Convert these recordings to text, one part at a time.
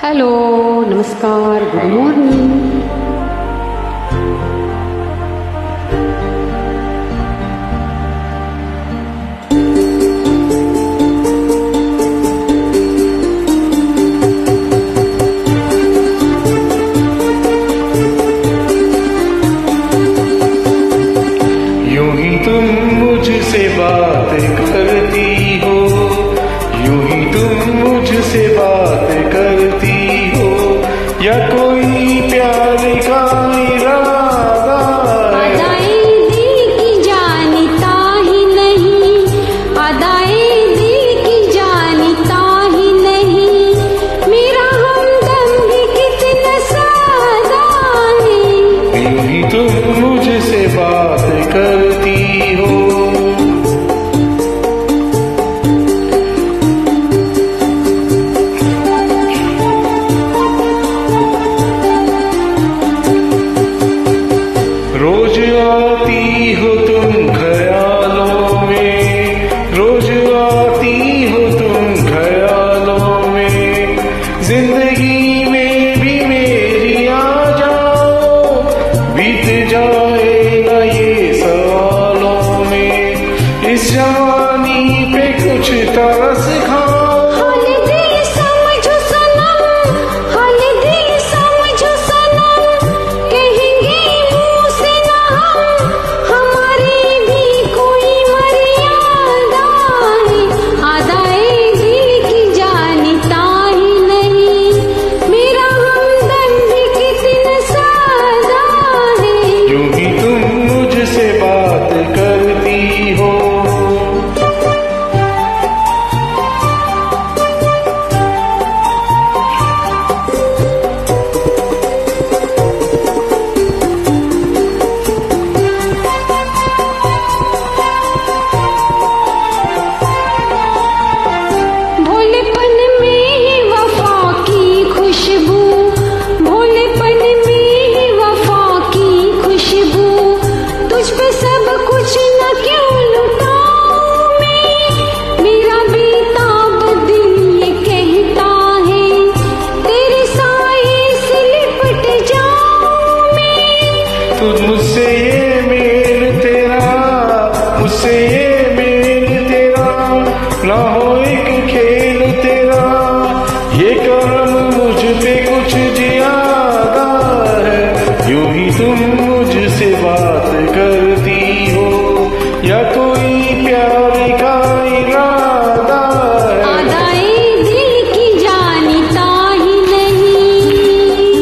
Hello, नमस्कार, good morning. यूं ही तुम मुझसे बात करती हो, यूं ही तुम मुझसे बात करती हो, या कोई प्यार का इरादा अदाए दिल की जानता ही नहीं, अदाए दिल की जानता ही नहीं, मेरा हमदम भी कितना सादा है। यूं ही तुम मुझसे बात करती हो। रोज आती हो तुम ख्यालों में, रोज आती हो तुम ख्यालों में, जिंदगी में भी मेरी आ जाओ, बीत जाएगा ये सवालों में, इस जवानी पे कुछ तरस खाओ। हाल दिल समझो सनम, हाल दिल समझो सनम, कहेंगे मुंह से ना हम, हमारी भी कोई मर्यादा है। अदाए दिल की जानता ही नहीं, मेरा हमदम भी कितना सादा है। यूं ही तुम मुझसे बात करती हो। भोलेपन में ही वफा की खुशबू, भोलेपन में ही वफा की खुशबू, तुझ पे सब कुछ न क्यों लुटाऊं मैं, मेरा बेताब दिल ये कहता है, तेरे साए से लिपट जाऊं मैं। तू मुझसे ये मेल तेरा, मुझसे ये मेल तेरा, ना हो एक खेल तेरा, ये करम मुझ पे कुछ ज्यादा है। यूं ही तुम मुझसे बात करती हो, या कोई प्यार का इरादा है। अदाए दिल की जानता ही नहीं।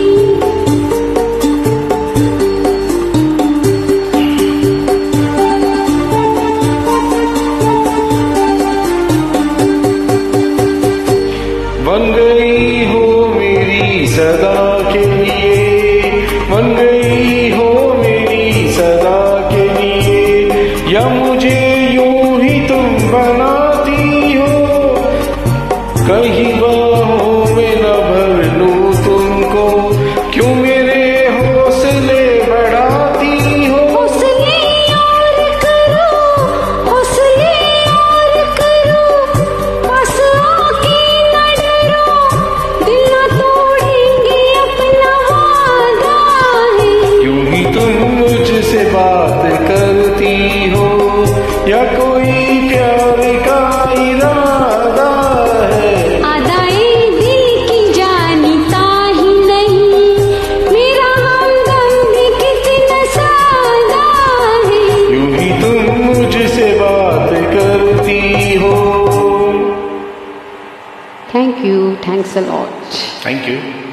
बन गई हो मेरी सदा के लिए, बन गई हो मेरी सदा के लिए, या मुझे यूं ही तुम बनाती हो, कहीं बाहों में न भर लूं तुमको, क्यों मेरे हौसले बढ़ाती हो। हौसले और करो, हौसले और करो, बस आके न डरो, दिल न तोड़ेंगे अपना वादा है। यूं ही तुम मुझसे बात करती हो, या कोई प्यार का इरादा है। अदाए दिल की जानता ही नहीं, मेरा हमदम भी कितना सादा है। यूं ही तुम मुझसे बात करती हो। Thank you, thanks a lot. Thank you.